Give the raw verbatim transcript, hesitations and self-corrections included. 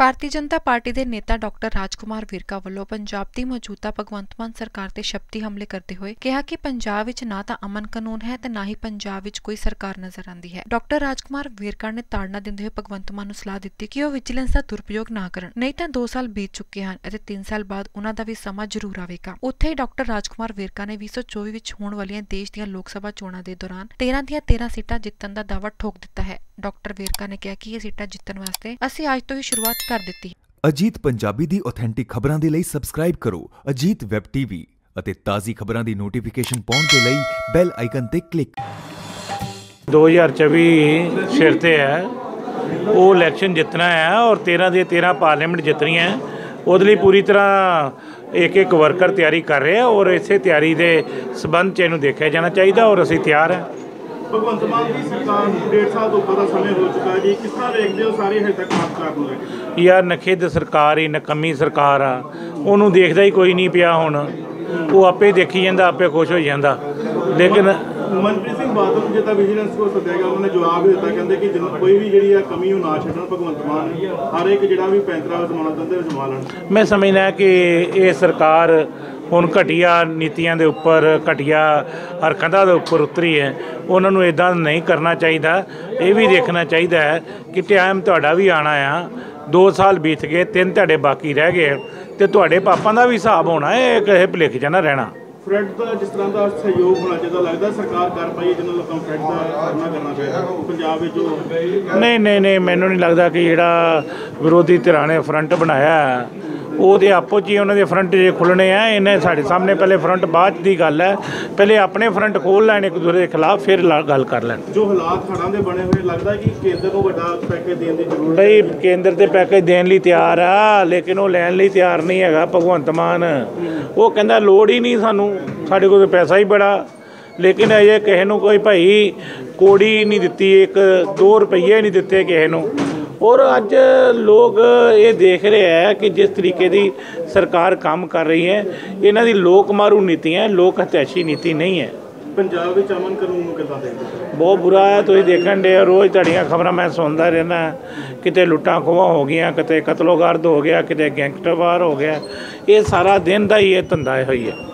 Bharatiya Janata party ਦੇ ਨੇਤਾ doctor ਰਾਜਕੁਮਾਰ ਵੇਰਕਾ ਵੱਲੋਂ ਪੰਜਾਬ ਦੀ ਮੌਜੂਦਾ ਭਗਵੰਤ ਮਾਨ ਸਰਕਾਰ ਤੇ ਸ਼ਬਦੀ ਹਮਲੇ ਕਰਦੇ ਹੋਏ ਕਿਹਾ ਕਿ ਪੰਜਾਬ ਵਿੱਚ ਨਾ ਤਾਂ ਅਮਨ ਕਾਨੂੰਨ ਹੈ ਤੇ ਨਾ ਹੀ ਪੰਜਾਬ ਵਿੱਚ ਕੋਈ ਸਰਕਾਰ ਨਜ਼ਰ ਆਉਂਦੀ ਹੈ। ਡਾਕਟਰ ਰਾਜਕੁਮਾਰ ਵੇਰਕਾ ਨੇ ਤਾੜਨਾ ਦਿੰਦੇ ਹੋਏ ਭਗਵੰਤ ਮਾਨ ਨੂੰ ਸਲਾਹ ਦਿੱਤੀ ਕਿ ਉਹ ਵਿਜੀਲੈਂਸ ਦਾ ਦੁਰਉਪਯੋਗ ਨਾ ਕਰਨ, ਨਹੀਂ ਤਾਂ ਦੋ ਸਾਲ ਬੀਤ ਚੁੱਕੇ ਹਨ ਅਤੇ ਤਿੰਨ ਸਾਲ ਬਾਅਦ ਉਹਨਾਂ ਦਾ ਵੀ ਸਮਾਂ ਜ਼ਰੂਰ ਆਵੇਗਾ। ਉੱਥੇ ਹੀ ਡਾਕਟਰ ਰਾਜਕੁਮਾਰ ਵੇਰਕਾ ਨੇ ਵੀਹ ਸੌ ਚੌਵੀ ਵਿੱਚ ਹੋਣ ਵਾਲੀਆਂ ਦੇਸ਼ ਦੀਆਂ ਲੋਕ ਸਭਾ ਚੋਣਾਂ ਦੇ ਦੌਰਾਨ ਤੇਰਾਂ ਦੀਆਂ ਤੇਰਾਂ ਸੀਟਾਂ ਜਿੱਤਣ ਦਾ ਦਾਅਵਾ ਠੋਕ ਦਿੱਤਾ ਹੈ। ਡਾਕਟਰ ਵੇਰਕਾ ਨੇ ਕਿਹਾ ਕਿ ਇਹ ਸੀਟਾਂ ਜਿੱਤਣ ਵਾਸਤੇ ਅਸੀਂ ਅੱਜ ਤੋਂ ਹੀ ਸ਼ੁਰੂਆਤ ਕਰ ਦਿੱਤੀ। ਅਜੀਤ ਪੰਜਾਬੀ ਦੀ ਆਥੈਂਟਿਕ ਖਬਰਾਂ ਦੇ ਲਈ ਸਬਸਕ੍ਰਾਈਬ ਕਰੋ ਅਜੀਤ ਵੈਬ ਟੀਵੀ ਅਤੇ ਤਾਜ਼ੀ ਖਬਰਾਂ ਦੀ ਨੋਟੀਫਿਕੇਸ਼ਨ ਪਾਉਣ ਦੇ ਲਈ ਬੈਲ ਆਈਕਨ ਤੇ ਕਲਿੱਕ। दो हज़ार चौबीस सिर ते है वो इलैक्शन जितना है और तेरह दे तेरह पार्लीमेंट जितनी है ਉਹਦੇ ਲਈ पूरी तरह एक एक वर्कर तैयारी कर रहे हैं और इसे तैयारी के संबंध च इनू देखा जाना चाहिए और असीं तैयार हैं। भगवंत मान की सरकार डेढ़ साल तो ऊपर का समय हो चुका है जी, किस तरह देखते हो सारी हजे तक काम कर लगे? यार नखिद सरकार ही नकम्मी सरकार आ, ਉਹਨੂੰ देखदा ही कोई नहीं पिया हुण, वो आपे देखी जाता आपे खुश हो जाता। लेकिन मनप्रीत सिंह बादल ਨੂੰ ਜਿੱਦਾਂ ਵਿਜੀਲੈਂਸ को सद्या गया उन्होंने जवाब ਦਿੱਤਾ, ਕਹਿੰਦੇ ਕਿ ਕੋਈ ਵੀ ਜਿਹੜੀ ਆ ਕਮੀ ਉਹ ਨਾ ਛੱਡਣ, ਭਗਵੰਤ ਮਾਨ ਹਰ ਇੱਕ ਜਿਹੜਾ ਵੀ ਪੈਂਤਰਾ ਜ਼ਮਾਨਤ ਦਿੰਦੇ ਜਮਾ ਲੈਣ। मैं समझना कि ये सरकार ਹੁਣ ਘਟੀਆ ਨੀਤੀਆਂ ਦੇ ਉੱਪਰ ਘਟੀਆ ਹਰਕਤਾਂ ਦੇ ਉੱਪਰ ਉਤਰੀ ਹੈ। ਉਹਨਾਂ ਨੂੰ ਇੱਦਾਂ ਨਹੀਂ ਕਰਨਾ ਚਾਹੀਦਾ। ਇਹ ਵੀ ਦੇਖਣਾ ਚਾਹੀਦਾ ਹੈ ਕਿ ਟਾਈਮ ਤੁਹਾਡਾ ਵੀ ਆਉਣਾ ਆ, ਦੋ ਸਾਲ ਬੀਤ ਗਏ, ਤਿੰਨ ਤੁਹਾਡੇ ਬਾਕੀ ਰਹਿ ਗਏ ਤੇ ਤੁਹਾਡੇ ਪਾਪਾਂ ਦਾ ਵੀ ਹਿਸਾਬ ਹੋਣਾ ਹੈ, ਕਿਸੇ ਭੁਲੇਖੇ 'ਚ ਨਾ ਰਹਿਣਾ। ਫਰੈਡ ਦਾ ਜਿਸ ਤਰ੍ਹਾਂ ਦਾ ਸਹਿਯੋਗ ਹੋਣਾ ਚਾਹੀਦਾ, ਲੱਗਦਾ ਸਰਕਾਰ ਕਰ ਪਾਈ ਜਿਹਨਾਂ ਲੋਕਾਂ ਨੂੰ ਫਰੈਡ ਦਾ ਸਾਹਮਣਾ ਕਰਨਾ ਪਿਆ ਪੰਜਾਬ ਵਿੱਚ? ਨਹੀਂ ਨਹੀਂ ਨਹੀਂ ਮੈਨੂੰ ਨਹੀਂ ਲੱਗਦਾ ਕਿ ਜਿਹੜਾ ਵਿਰੋਧੀ ਧਿਰਾਂ ਨੇ ਫਰੰਟ ਬਣਾਇਆ ਉਹਦੇ ਆਪੋ 'ਚ ਹੀ ਉਹਨਾਂ ਦੇ ਫਰੰਟ ਜੇ ਖੁੱਲ੍ਹਣੇ ਆ। ਇਹਨੇ ਸਾਡੇ ਸਾਹਮਣੇ ਪਹਿਲੇ ਫਰੰਟ ਬਾਅਦ ਦੀ ਗੱਲ ਹੈ, ਪਹਿਲੇ ਆਪਣੇ ਫਰੰਟ ਖੋਲ੍ਹ ਲੈਣ ਇੱਕ ਦੂਜੇ ਦੇ ਖਿਲਾਫ, ਫਿਰ ਗੱਲ ਕਰ ਲੈਣ। ਜੋ ਹਾਲਾਤ ਹੜ੍ਹਾਂ ਦੇ ਬਣੇ ਹੋਏ, ਲੱਗਦਾ ਕਿ ਕੇਂਦਰ ਨੂੰ ਵੱਡਾ ਪੈਕੇਜ ਦੇਣ ਦੀ ਜ਼ਰੂਰਤ ਬਈ ਕੇਂਦਰ ਤੇ ਪੈਕੇਜ ਦੇਣ ਲਈ ਤਿਆਰ ਆ, ਲੇਕਿਨ ਉਹ ਲੈਣ ਲਈ ਤਿਆਰ ਨਹੀਂ ਹੈਗਾ ਭਗਵੰਤ ਮਾਨ। ਉਹ ਕਹਿੰਦਾ ਲੋੜ ਹੀ ਨਹੀਂ ਸਾਨੂੰ, ਸਾਡੇ ਕੋਲ ਪੈਸਾ ਹੀ ਬੜਾ, ਲੇਕਿਨ ਅਜੇ ਕਿਸੇ ਨੂੰ ਕੋਈ ਭਾਈ ਕੋੜੀ ਨਹੀਂ ਦਿੱਤੀ, ਇੱਕ ਦੋ ਰੁਪਈਏ ਨਹੀਂ ਦਿੱਤੇ ਕਿਸੇ ਨੂੰ। और अज लोग ये देख रहे हैं कि जिस तरीके की सरकार काम कर रही है, इन्हां दी लोक मारू नीति है, लोक हत्याशी नीति नहीं है। पंजाब विच अमन कानून नूं किद्दां देखदे? बहुत बुरा है, तुसीं देखण डे रोज़ तुहाडीआं खबरां मैं सुनदा रहना, किते लुट्टां खोहां हो गईआं, किते कतलो गर्द हो गया, किते गैंगस्टरवार हो गया। ये सारा दिन दा ही ये धंधा होई है।